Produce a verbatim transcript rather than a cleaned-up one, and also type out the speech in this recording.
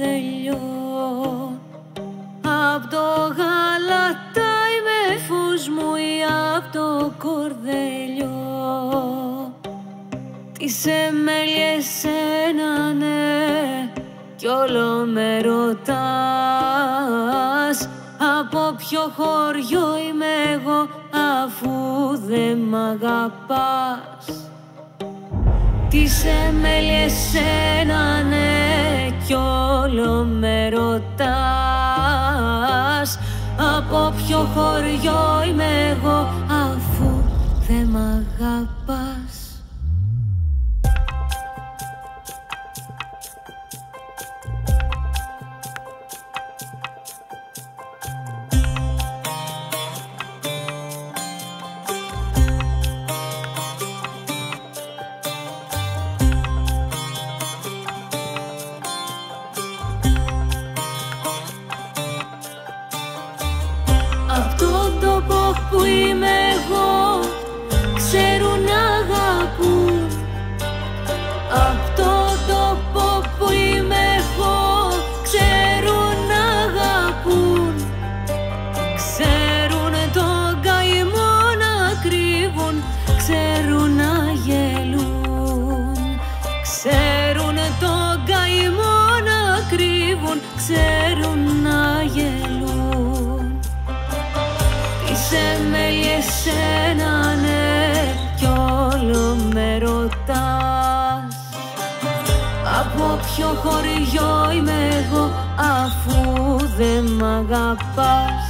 κορδελιό. Απ' το γαλατάι με φως μου ή απ' το κορδελιό. Τις εμέλιες ένανε κι όλο με ρωτάς από ποιο χωριό είμαι εγώ αφού δεν μ' αγαπάς. Τις εμέλιες ένανε κι όλο με ρωτάς από ποιο χωριό είμαι εγώ αφού δεν μ' αγαπάς. Απ' τον τόπο που είμαι εγώ ξέρουν να αγαπούν. Απ' τον τόπο που είμαι εγώ ξέρουν να αγαπούν. Ξέρουν τον καημό να κρύβουν, ξέρουν να γελούν. Ξέρουν τον καημό να κρύβουν, ξέρουν να γελούν. Τις εμέλιες ένανε κι όλο με ρωτάς από ποιο χωριό είμαι εγώ αφού δεν μ' αγαπάς.